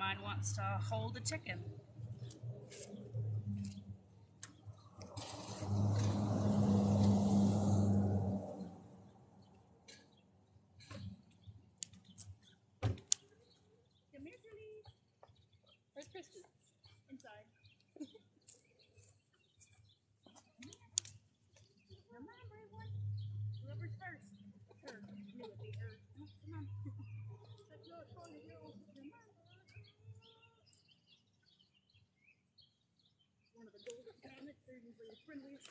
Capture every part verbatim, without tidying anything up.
mine wants to hold a chicken. Come here, Julie. Where's Christy? Inside. Come on, brave one. Whoever's first. Her. Knew it'd be her. Oh, come on. That's not trying to go. Come on. One of the golden comets. They're usually the friendliest.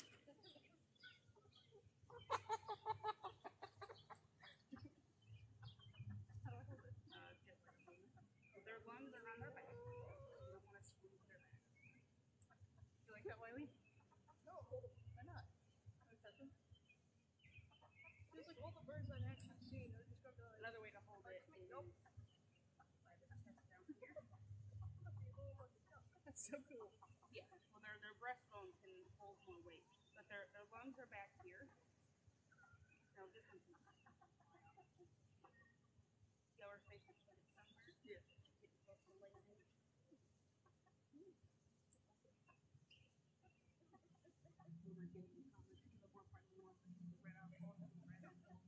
Their lungs are on their back. You don't want to squeeze their back. You like that, Wiley? No, hold them. Why not? Can I touch them? Feels like all the birds I've actually seen are just got the like, Another way to hold it is nope. slide it down here. That's so cool. Yeah, well, their their breastbone can hold more weight, but their their lungs are back here. Now this one's not. See how her face is like somewhere? Yeah. Get close to the leg. We're getting comments. The more friendly ones right out there. Right out there.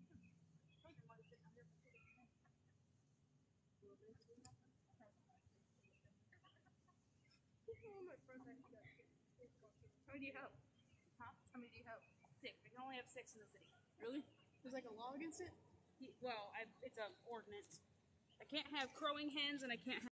How many do you have? Huh? How many do you have? Six. We can only have six in the city. Really? There's like a law against it? Well, I, it's an ordinance. I can't have crowing hens and I can't have